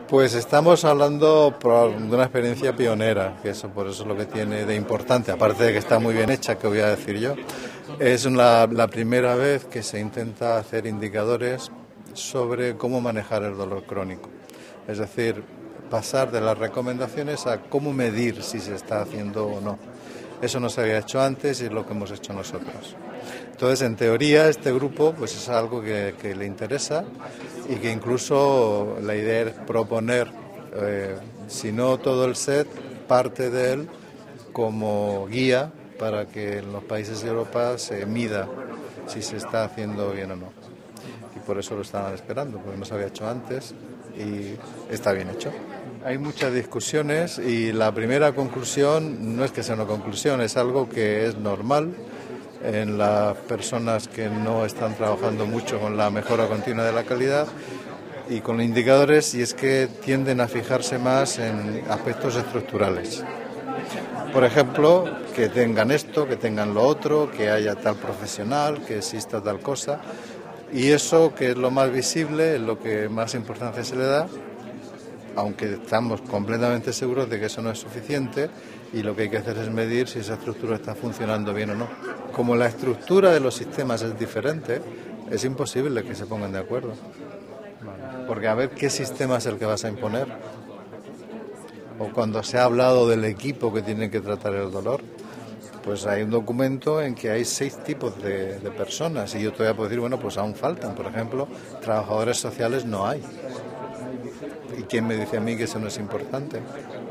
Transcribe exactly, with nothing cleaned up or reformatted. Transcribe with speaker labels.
Speaker 1: Pues estamos hablando de una experiencia pionera, que eso por eso es lo que tiene de importante, aparte de que está muy bien hecha, que voy a decir yo. Es la, la primera vez que se intenta hacer indicadores sobre cómo manejar el dolor crónico. Es decir, pasar de las recomendaciones a cómo medir si se está haciendo o no. Eso no se había hecho antes y es lo que hemos hecho nosotros. Entonces, en teoría, este grupo pues es algo que, que le interesa y que incluso la idea es proponer, eh, si no todo el set, parte de él como guía para que en los países de Europa se mida si se está haciendo bien o no. Y por eso lo estaban esperando, porque no se había hecho antes y está bien hecho. Hay muchas discusiones y la primera conclusión no es que sea una conclusión, es algo que es normal en las personas que no están trabajando mucho con la mejora continua de la calidad y con los indicadores, y es que tienden a fijarse más en aspectos estructurales. Por ejemplo, que tengan esto, que tengan lo otro, que haya tal profesional, que exista tal cosa, y eso, que es lo más visible, es lo que más importancia se le da, aunque estamos completamente seguros de que eso no es suficiente y lo que hay que hacer es medir si esa estructura está funcionando bien o no. Como la estructura de los sistemas es diferente, es imposible que se pongan de acuerdo. Porque a ver qué sistema es el que vas a imponer. O cuando se ha hablado del equipo que tiene que tratar el dolor, pues hay un documento en que hay seis tipos de, de personas y yo todavía puedo decir, bueno, pues aún faltan. Por ejemplo, trabajadores sociales no hay. ¿Y quién me dice a mí que eso no es importante?